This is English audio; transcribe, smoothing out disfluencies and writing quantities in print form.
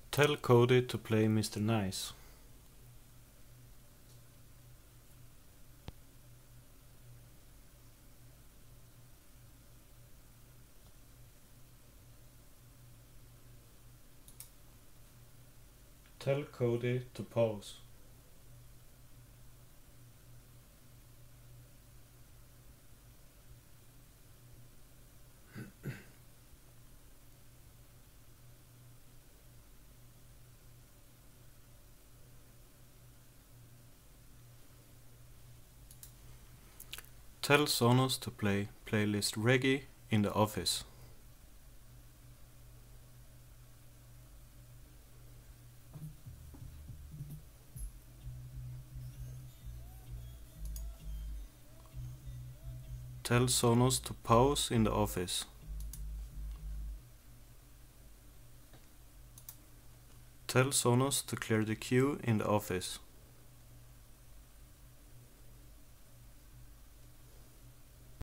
Tell Kodi to play Mr. Nice. Tell Kodi to pause. Tell Sonos to play playlist Reggae in the office. Tell Sonos to pause in the office. Tell Sonos to clear the queue in the office.